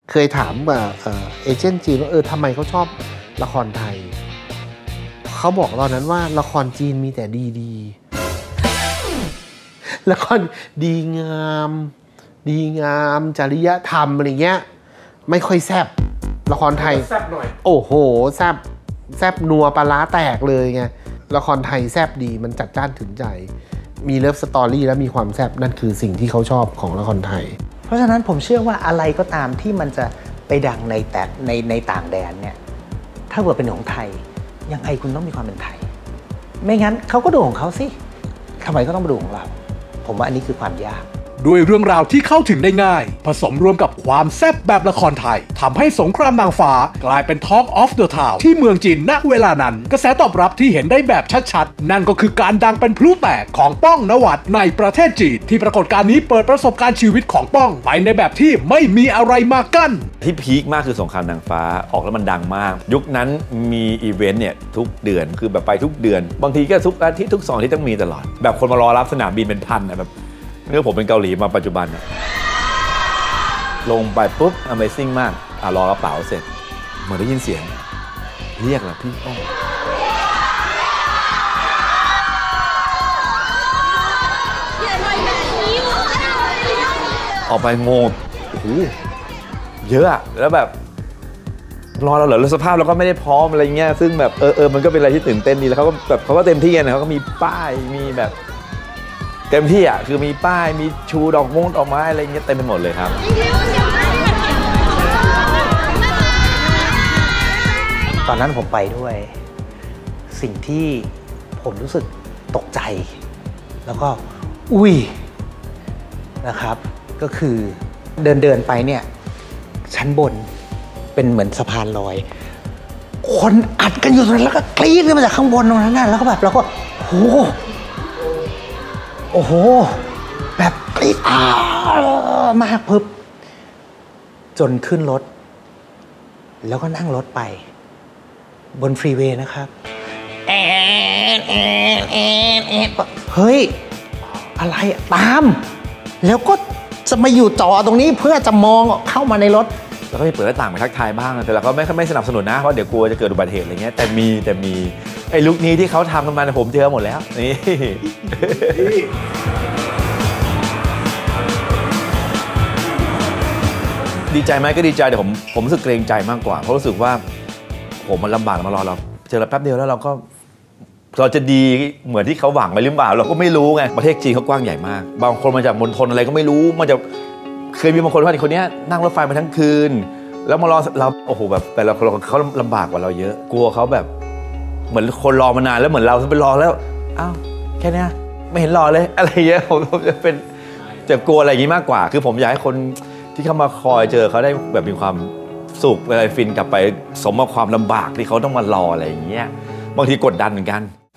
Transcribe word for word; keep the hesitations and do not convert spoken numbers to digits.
เคยถามว่าเอเจนต์จีนว่าเออทำไมเขาชอบละครไทยเขาบอกตอนนั้นว่าละครจีนมีแต่ดีๆละครดีงามดีงามจริยธรรมอะไรเงี้ยไม่ค่อยแซ่บละครไทยแซ่บหน่อยโอ้โหแซ่บแซ่บนัวปลาร้าแตกเลยไงละครไทยแซ่บดีมันจัดจ้านถึงใจมีเลิฟสตอรี่และมีความแซ่บนั่นคือสิ่งที่เขาชอบของละครไทยเพราะฉะนั้นผมเชื่อว่าอะไรก็ตามที่มันจะไปดังในแต่ในในต่างแดนเนี่ยถ้าเกิดเป็นของไทยยังไงคุณต้องมีความเป็นไทยไม่งั้นเขาก็ดูของเขาสิทำไมก็ต้องมาดูของเราผมว่าอันนี้คือความยากด้วยเรื่องราวที่เข้าถึงได้ง่ายผสมรวมกับความแซ่บแบบละครไทยทำให้สงครามนางฟ้ากลายเป็น Talk of the Town ที่เมืองจีนณเวลานั้นกระแสตอบรับที่เห็นได้แบบชัดๆนั่นก็คือการดังเป็นพลุแตกของป้องนวัดในประเทศจีนที่ปรากฏการณ์นี้เปิดประสบการณ์ชีวิตของป้องไปในแบบที่ไม่มีอะไรมากั้นที่พีคมากคือสงครามนางฟ้าออกแล้วมันดังมากยุคนั้นมีอีเวนต์เนี่ยทุกเดือนคือแบบไปทุกเดือนบางทีก็ทุกอาทิตย์ทุกสองอาทิตย์ต้องมีตลอดแบบคนมารอรับสนามบินเป็นพันนะแบบเนื่องผมเป็นเกาหลีมาปัจจุบันนะลงไปปุ๊บ Amazing มากอ่ะรอกระเป๋าเสร็จเหมือนได้ยินเสียงเรียกเหรอพี่อ้อออกไปงงโอ้โหเยอะอะแล้วแบบรอเราเหรอแล้วสภาพเราก็ไม่ได้พร้อมอะไรเงี้ยซึ่งแบบเออเออมันก็เป็นอะไรที่ตื่นเต้นดีแล้วเขาก็แบบเขาก็เต็มที่นะเขาก็มีป้ายมีแบบเต็มที่อ่ะคือมีป้ายมีชูดอกมงดอกไม้อะไรเงี้ยเต็มไปหมดเลยครับตอนนั้นผมไปด้วยสิ่งที่ผมรู้สึกตกใจแล้วก็อุ้ยนะครับก็คือเดินเดินไปเนี่ยชั้นบนเป็นเหมือนสะพานลอยคนอัดกันอยู่ตรงนั้นแล้วก็กรี๊ดขึ้นมาจากข้างบนตรงนั้นนะแล้วก็แบบเราก็โอ้โอ้โหแบบกรี๊ดอ้ามากพึบจนขึ้นรถแล้วก็นั่งรถไปบนฟรีเวย์นะครับแอนแอนแอนแอนเฮ้ยอะไรตามแล้วก็จะมาอยู่จอตรงนี้เพื่อจะมองเข้ามาในรถแล้วก็มีเปิดหน้าต่างไปทักทายบ้างแต่เราก็ไม่ไม่สนับสนุนนะเพราะเดี๋ยวกลัวจะเกิดอุบัติเหตุอะไรเงี้ยแต่มีแต่มีไอ้ลุคนี้ที่เขาทำกันมาผมเจอหมดแล้วนี่ดีใจไหมก็ดีใจแต่ผมผมรู้สึกเกรงใจมากกว่าเพราะรู้สึกว่าผมมันลำบากมารอเราเจอเราแป๊บเดียวแล้วเราก็เราจะดีเหมือนที่เขาหวังไปหรือเปล่าเราก็ไม่รู้ไงประเทศจีนเขากว้างใหญ่มากบางคนมาจากมณฑลอะไรก็ไม่รู้มันจะเคยมีบางคนว่าคนนี้นั่งรถไฟมาทั้งคืนแล้วมารอเราโอ้โหแบบแต่เราเขาลำบากกว่าเราเยอะกลัวเขาแบบเหมือนคนรอมานานแล้วเหมือนเราไปรอแล้วอ้าวแค่นี้ไม่เห็นรอเลยอะไรเงี้ยผมจะเป็นจะกลัวอะไรอย่างนี้มากกว่าคือผมอยากให้คนที่เข้ามาคอยเจอเขาได้แบบมีความสุขอะไรฟินกลับไปสมกับความลำบากที่เขาต้องมารออะไรอย่างเงี้ยบางทีกดดันเหมือนกัน